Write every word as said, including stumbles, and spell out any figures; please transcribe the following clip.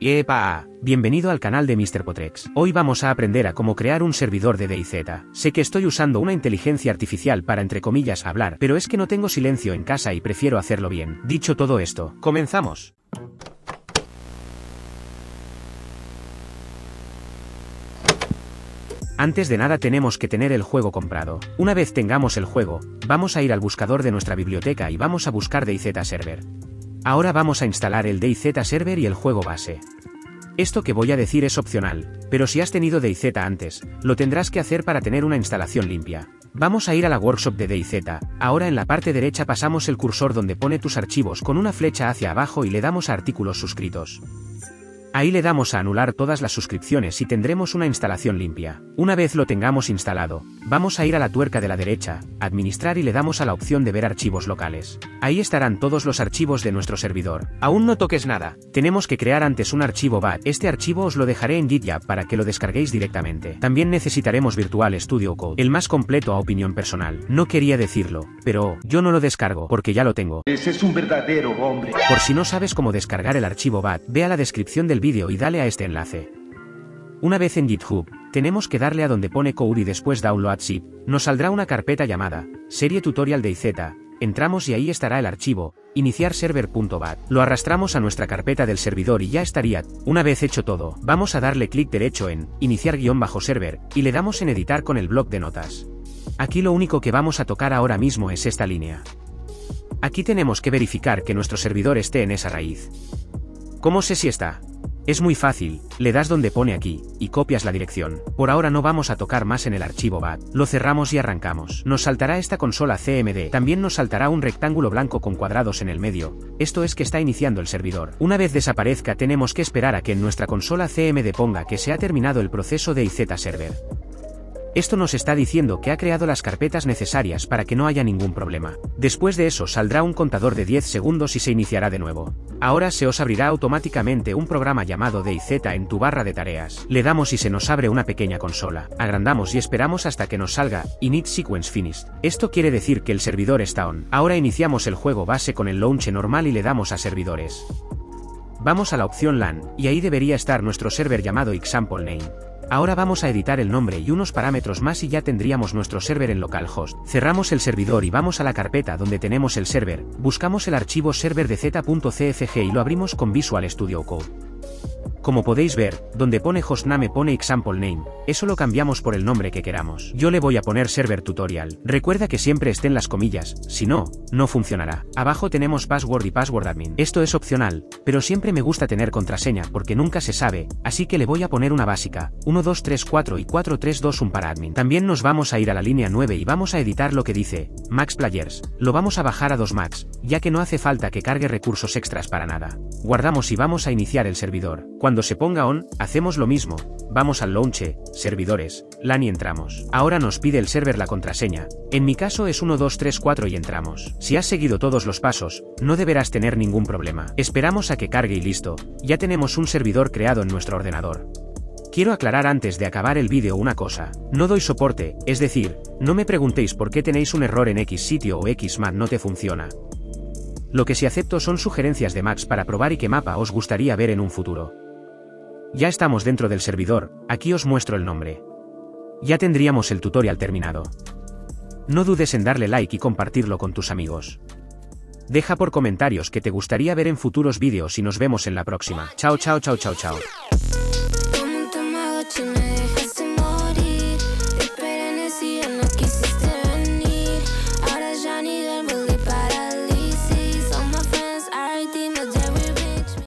¡Yepa! Bienvenido al canal de míster Potrex. Hoy vamos a aprender a cómo crear un servidor de DayZ. Sé que estoy usando una inteligencia artificial para entre comillas hablar, pero es que no tengo silencio en casa y prefiero hacerlo bien. Dicho todo esto, comenzamos. Antes de nada tenemos que tener el juego comprado. Una vez tengamos el juego, vamos a ir al buscador de nuestra biblioteca y vamos a buscar DayZ Server. Ahora vamos a instalar el DayZ Server y el juego base. Esto que voy a decir es opcional, pero si has tenido DayZ antes, lo tendrás que hacer para tener una instalación limpia. Vamos a ir a la workshop de DayZ. Ahora en la parte derecha pasamos el cursor donde pone tus archivos con una flecha hacia abajo y le damos a artículos suscritos. Ahí le damos a anular todas las suscripciones y tendremos una instalación limpia. Una vez lo tengamos instalado, vamos a ir a la tuerca de la derecha, administrar y le damos a la opción de ver archivos locales. Ahí estarán todos los archivos de nuestro servidor. Aún no toques nada. Tenemos que crear antes un archivo bat. Este archivo os lo dejaré en GitHub para que lo descarguéis directamente. También necesitaremos Virtual Studio Code, el más completo a opinión personal. No quería decirlo, pero yo no lo descargo porque ya lo tengo. Ese es un verdadero hombre. Por si no sabes cómo descargar el archivo bat, ve a la descripción del vídeo y dale a este enlace. Una vez en GitHub, tenemos que darle a donde pone Code y después Download Zip. Nos saldrá una carpeta llamada Serie Tutorial DayZ. Entramos y ahí estará el archivo iniciar server.bat. Lo arrastramos a nuestra carpeta del servidor y ya estaría. Una vez hecho todo, vamos a darle clic derecho en iniciar-server y le damos en editar con el bloc de notas. Aquí lo único que vamos a tocar ahora mismo es esta línea. Aquí tenemos que verificar que nuestro servidor esté en esa raíz. ¿Cómo sé si está? Es muy fácil, le das donde pone aquí, y copias la dirección. Por ahora no vamos a tocar más en el archivo bat. Lo cerramos y arrancamos. Nos saltará esta consola C M D. También nos saltará un rectángulo blanco con cuadrados en el medio. Esto es que está iniciando el servidor. Una vez desaparezca tenemos que esperar a que en nuestra consola C M D ponga que se ha terminado el proceso de DayZ Server. Esto nos está diciendo que ha creado las carpetas necesarias para que no haya ningún problema. Después de eso saldrá un contador de diez segundos y se iniciará de nuevo. Ahora se os abrirá automáticamente un programa llamado DayZ en tu barra de tareas. Le damos y se nos abre una pequeña consola. Agrandamos y esperamos hasta que nos salga Init Sequence Finished. Esto quiere decir que el servidor está on. Ahora iniciamos el juego base con el launch normal y le damos a servidores. Vamos a la opción LAN, y ahí debería estar nuestro server llamado Example Name. Ahora vamos a editar el nombre y unos parámetros más y ya tendríamos nuestro server en localhost. Cerramos el servidor y vamos a la carpeta donde tenemos el server, buscamos el archivo serverdz.cfg y lo abrimos con Visual Studio Code. Como podéis ver, donde pone hostname pone example name, eso lo cambiamos por el nombre que queramos. Yo le voy a poner server tutorial. Recuerda que siempre estén las comillas, si no, no funcionará. Abajo tenemos password y password admin. Esto es opcional, pero siempre me gusta tener contraseña porque nunca se sabe, así que le voy a poner una básica, uno dos tres cuatro y cuatro tres dos uno para admin. También nos vamos a ir a la línea nueve y vamos a editar lo que dice, max players. Lo vamos a bajar a dos max, ya que no hace falta que cargue recursos extras para nada. Guardamos y vamos a iniciar el servidor. Cuando se ponga on, hacemos lo mismo, vamos al launch, servidores, LAN y entramos. Ahora nos pide el server la contraseña, en mi caso es uno dos tres cuatro y entramos. Si has seguido todos los pasos, no deberás tener ningún problema. Esperamos a que cargue y listo, ya tenemos un servidor creado en nuestro ordenador. Quiero aclarar antes de acabar el vídeo una cosa, no doy soporte, es decir, no me preguntéis por qué tenéis un error en X sitio o X map no te funciona. Lo que sí acepto son sugerencias de Max para probar y qué mapa os gustaría ver en un futuro. Ya estamos dentro del servidor, aquí os muestro el nombre. Ya tendríamos el tutorial terminado. No dudes en darle like y compartirlo con tus amigos. Deja por comentarios que te gustaría ver en futuros vídeos y nos vemos en la próxima. Chao chao chao chao chao.